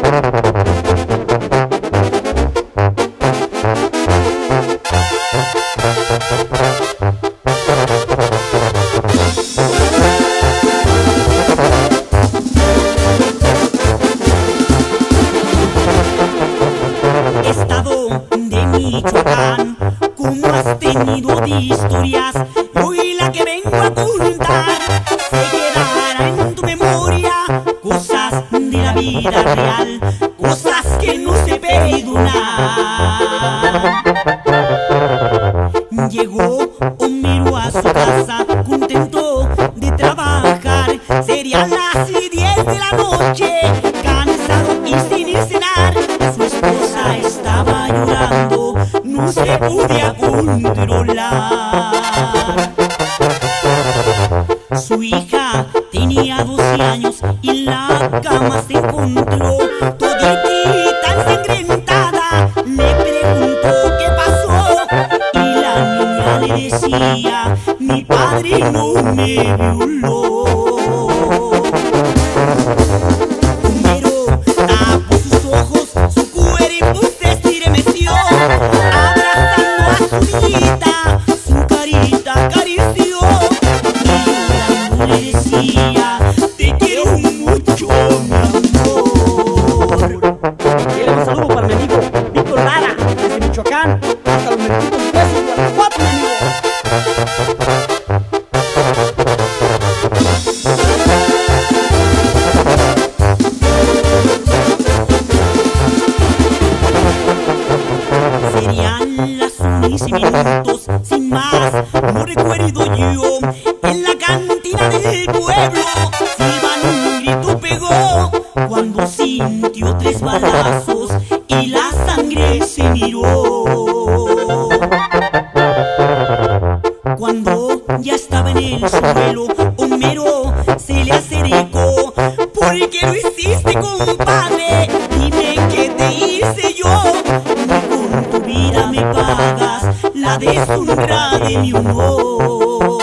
Estado de Michoacán, ¿cómo has tenido de historias? Hoy la que vengo a contar se quedará en tu memoria, cosas de la vida real, cosas que no se perdonan. Llegó Homero a su casa contento de trabajar, serían las 10 de la noche, cansado y sin ir cenar. Su esposa estaba llorando, no se podía controlar. Su hija tenía 12 años y en la cama se encontró toditita ensangrentada. Le preguntó qué pasó y la niña le decía: mi padre no me violó. Homero tapó sus ojos, su cuerpo se estremeció, abrazando a su niñita, su carita acarició y llorando le decía: te quiero mucho, mi amor. Quiero un saludo para mi amigo Víctor Lara, desde Michoacán, hasta los merquitos Huesos, Guanajuato, mi amigo. Serían las 11 minutos, sin más, no recuerdo yo. En la cantina del pueblo, Silvano un grito pegó cuando sintió 3 balazos y la sangre se miró. Cuando ya estaba en el suelo, Homero se le acercó: ¿por qué lo hiciste, compadre? Dime qué te hice yo. Ni con tu vida me pagas la deshonra de mi honor.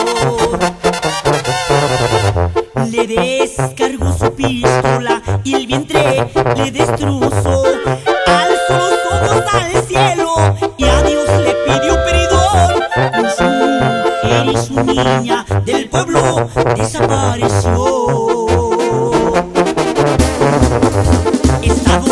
Le descargó su pistola y el vientre le destrozó. Alzó los ojos al cielo y a Dios le pidió perdón. Con su mujer y su niña del pueblo desapareció. Estado